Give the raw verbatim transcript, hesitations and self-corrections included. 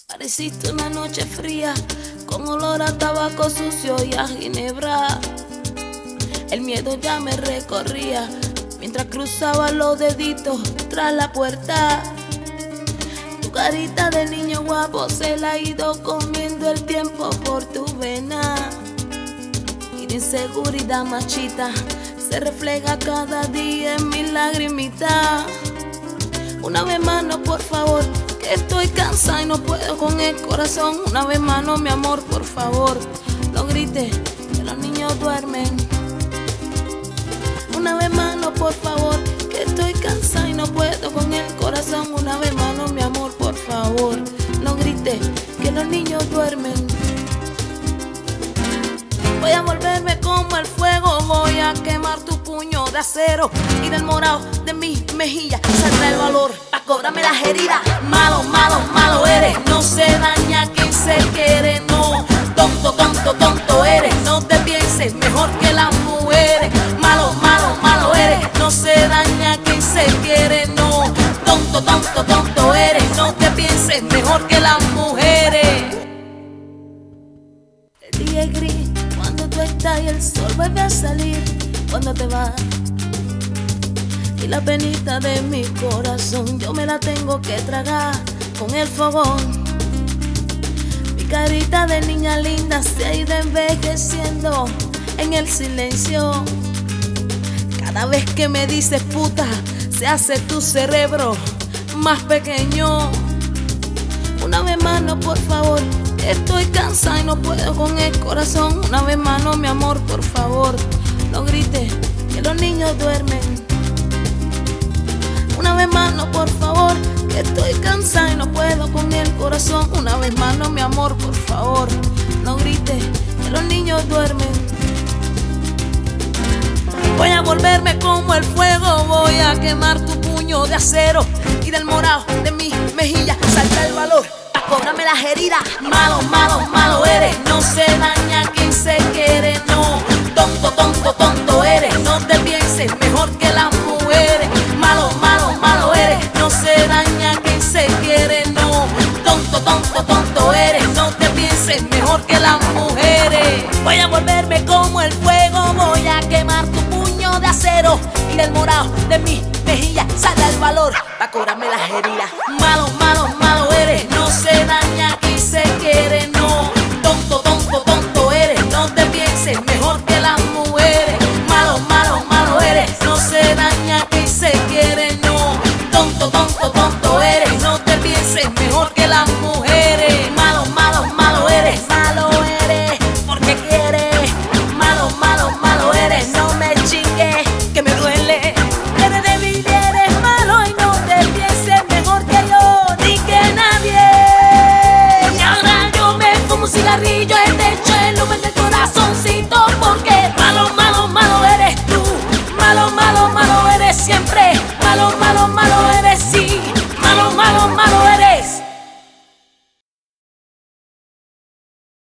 Pareciste una noche fría, con olor a tabaco sucio y a ginebra. El miedo ya me recorría, mientras cruzaba los deditos tras la puerta. Tu carita de niño guapo se la ha ido comiendo el tiempo por tu vena. Y de inseguridad machita se refleja cada día en mi lagrimita. Una vez más, no, por favor, que estoy cansada y no puedo con el corazón. Una vez más, no, mi amor, por favor, no grites, que los niños duermen. Una vez más, no, por favor, que estoy cansada y no puedo con el corazón. Una vez más, no, mi amor, por favor, no grites, que los niños duermen. Voy a volverme como el fuego, voy a quemar tu puño de acero, y del morado de mis mejillas saldrá el valor pa' cobrarme las heridas. Malo, malo, malo eres, no se daña quien se quiere, no. Tonto, tonto, tonto eres, no te pienses mejor que las mujeres. Malo, malo, malo eres, no se daña quien se quiere, no. Tonto, tonto, tonto eres, no te pienses mejor que las mujeres. El día es gris cuando tú estás y el sol vuelve a salir cuando te vas. Y la penita de mi corazón yo me la tengo que tragar con el fogón. Mi carita de niña linda se ha ido envejeciendo en el silencio. Cada vez que me dices puta, se hace tu cerebro más pequeño. Una vez más, no, por favor, estoy cansada y no puedo con el corazón. Una vez más, no, mi amor, por favor, no grites, que los niños duermen. Una vez más, no, por favor, que estoy cansada y no puedo con el corazón. Una vez más, no, mi amor, por favor, no grites, que los niños duermen. Voy a volverme como el fuego, voy a quemar tu puño de acero, y del morado de mis mejillas saldrá el valor pa' cobrarme las heridas. Malo, malo, malo eres, no se daña quien se quiere, no. Tonto, tonto, tonto eres, no te pienses mejor que las mujeres. Malo, malo, malo eres, no se daña quien se quiere, no. Tonto, tonto, tonto eres, no te pienses mejor que las mujeres. Voy a volverme como el fuego, voy a quemar tu puño de acero, y del morado de mis mejillas saldrá el valor pa' cobrarme las heridas. Malo, malo, malo eres, no se daña quien se quiere, no. Tonto, tonto, tonto eres, no te pienses mejor que las mujeres. Malo, malo, malo eres, no se daña quien se quiere, no. Tonto, tonto, tonto eres, no te pienses mejor que las mujeres. Malo, malo, malo eres, malo eres, porque quieres. Malo, malo, malo eres, no me chingues, que me duele. Eres débil y eres malo y no te pienses mejor que yo ni que nadie. Y ahora yo me fumo un cigarrillo y te echo el humo en el corazoncito, porque malo, malo, malo eres tú. Malo, malo, malo eres siempre. Malo, malo, malo eres sí. Malo, malo, malo eres.